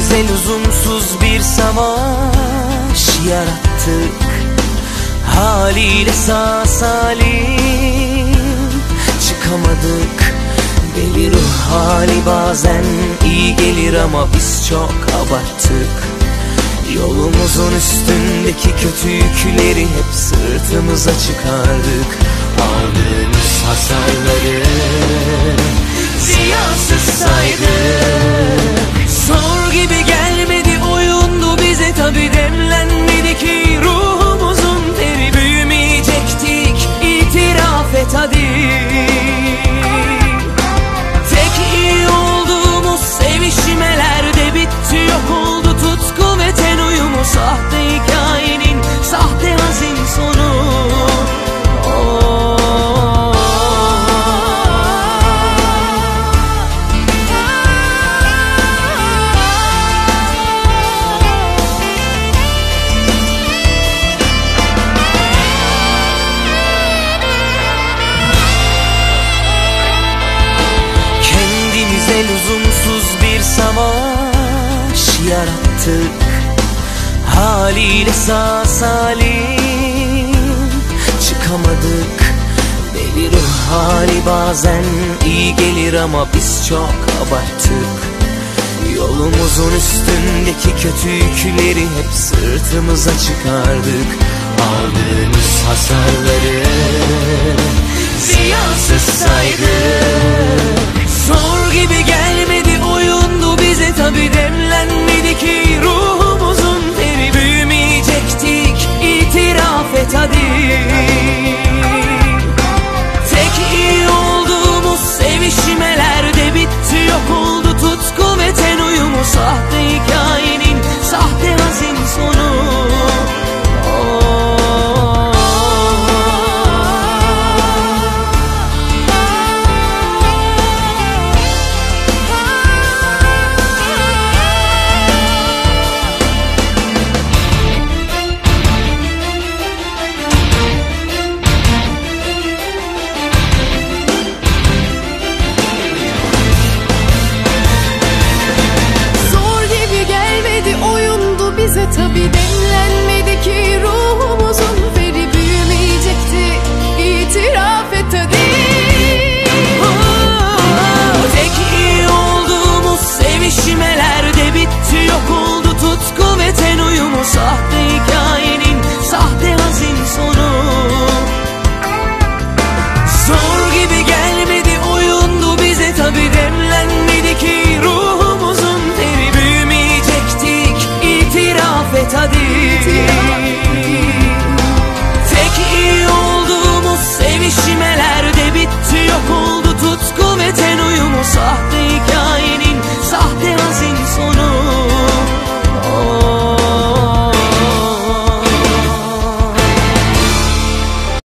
Kendimize lüzumsuz bir savaş yarattık. Haliyle sağ salim çıkamadık. Deli ruh hali bazen iyi gelir ama biz çok abarttık. Yolumuzun üstündeki kötü yükleri hep sırtımıza çıkardık. Aldığımız hasarları ziyasız saydık. Zor gibi gelmedi oyundu bize, tabi demlenmedi ki ruhumuzun teri. Büyümeyecektik, itiraf et hadi. Tek iyi olduğumuz sevişmelerde bitti, yok oldu tutku ve ten uyumu. Sahte hikayenin sahte hazin sonu. Lüzumsuz bir savaş yarattık. Haliyle sağ salim çıkamadık. Deli ruh hali bazen iyi gelir ama biz çok abarttık. Yolumuzun üstündeki kötü yükleri hep sırtımıza çıkardık. Aldığımız hasarları ziyasız saydık. Zor gibi gelmedi oyundu bize, tabi demlenmedi ki ruhumuzun teri. Büyümeyecektik, itiraf et hadi. Tek iyi olduğumuz sevişmelerde bitti, yok oldu tutku ve ten uyumu. Sahte hikayenin sahte hazin sonu. Tabi demlenmedi ki ruhumuzun feri. Büyümeyecekti, itiraf et hadi. Tek iyi olduğumuz sevişmelerde bitti, yok oldu tutku ve ten uyumu. Sahte hikayenin sahte hazin sonu. Zor gibi gelmedi oyundu bize, tabi demlenmedi ki ruhumuzun teri. Büyümeyecektik, itiraf et hadi.